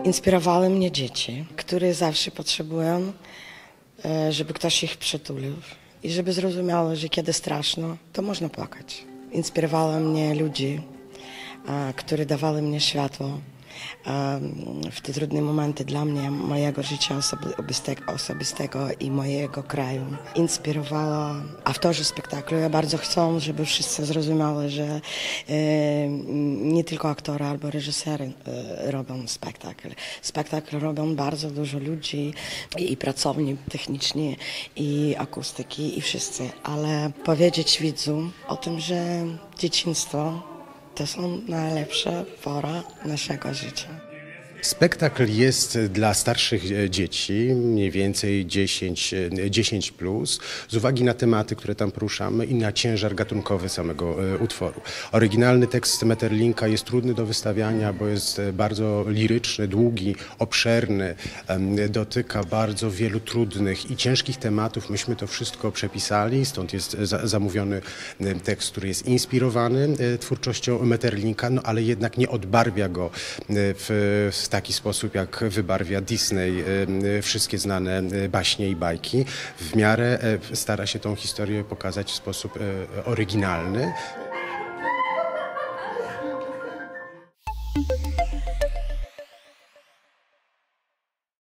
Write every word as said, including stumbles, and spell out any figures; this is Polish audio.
Inspirowały mnie dzieci, które zawsze potrzebują, żeby ktoś ich przytulił i żeby zrozumiało, że kiedy straszno, to można płakać. Inspirowały mnie ludzi, którzy dawali mnie światło w te trudne momenty dla mnie, mojego życia osobistego i mojego kraju. Inspirowała autorzy spektaklu. Ja bardzo chcę, żeby wszyscy zrozumieli, że nie tylko aktorzy albo reżyserzy robią spektakl. Spektakl robią bardzo dużo ludzi i pracowni techniczni, i akustyki, i wszyscy. Ale powiedzieć widzu o tym, że dzieciństwo to są najlepsze pora naszego życia. Spektakl jest dla starszych dzieci, mniej więcej dziesięć plus, z uwagi na tematy, które tam poruszamy i na ciężar gatunkowy samego utworu. Oryginalny tekst Maeterlinka jest trudny do wystawiania, bo jest bardzo liryczny, długi, obszerny, dotyka bardzo wielu trudnych i ciężkich tematów. Myśmy to wszystko przepisali, stąd jest zamówiony tekst, który jest inspirowany twórczością Maeterlinka, no ale jednak nie odbarwia go w, w taki sposób, jak wybarwia Disney wszystkie znane baśnie i bajki. W miarę stara się tą historię pokazać w sposób oryginalny.